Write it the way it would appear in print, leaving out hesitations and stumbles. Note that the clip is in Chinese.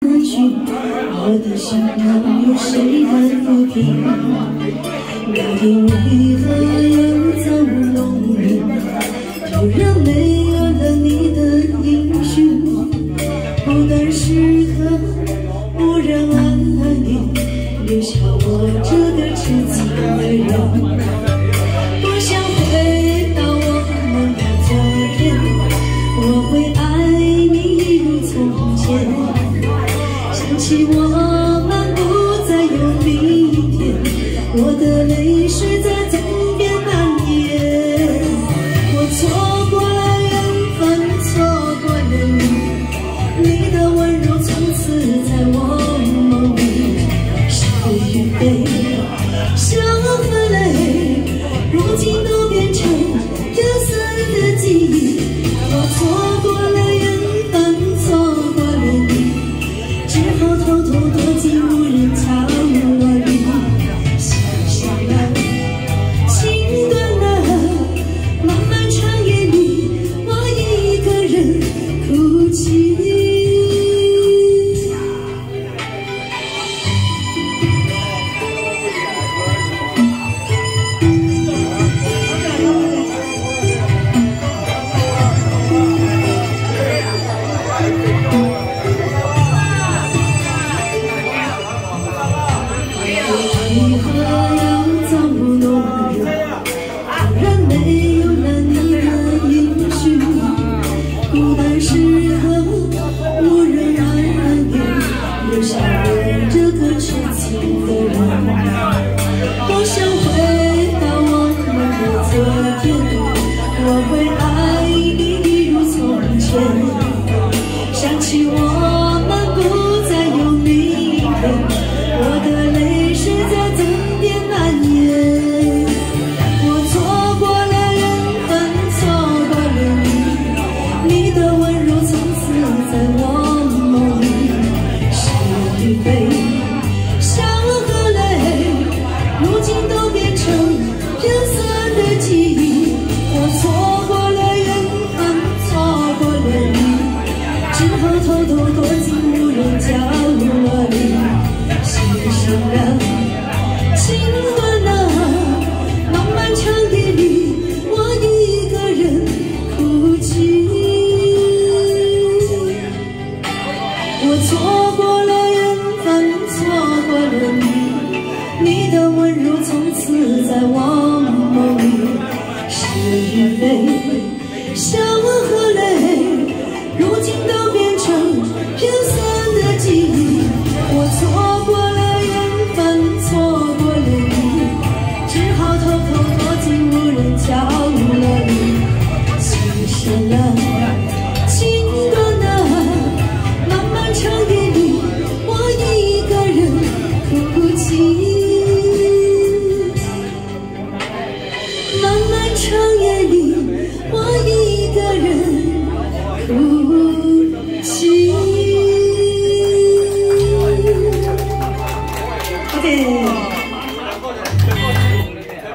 我的心上有谁能抚平？那天为何要造弄你？突然没有了你的音讯，不但时刻无人安宁，留下我这个痴情的人。多想回到我们的昨天，我会爱你一如从前。 想起我们不再有明天，我的泪水在嘴边蔓延。我错过了缘分，错过了你，你的温柔从此在我梦里。是与非，笑和泪，如今都变成有色的记忆。我错过了缘分，错过了你。 只好偷偷躲进无人角落里，心伤了，情断了，漫漫长夜里，我一个人哭泣。为何要造弄人？突然没有了你的音讯，孤单时刻无人安宁，留下我这个痴情的人。多想回到我们的昨天，我会爱你一如从前。想起我们不再有明天。 我的泪水在嘴边蔓延，我错过了缘分，错过了你，你的温柔从此在我梦里。是与非，笑和泪，如今都变成有色的记忆。我错过了缘分，错过了你，只好偷偷躲进无人角落里。 心伤了，情断了，漫漫长夜里，我一个人哭泣。我错过了缘分，错过了你，你的温柔从此在我梦里。是与非，笑和泪，如今都。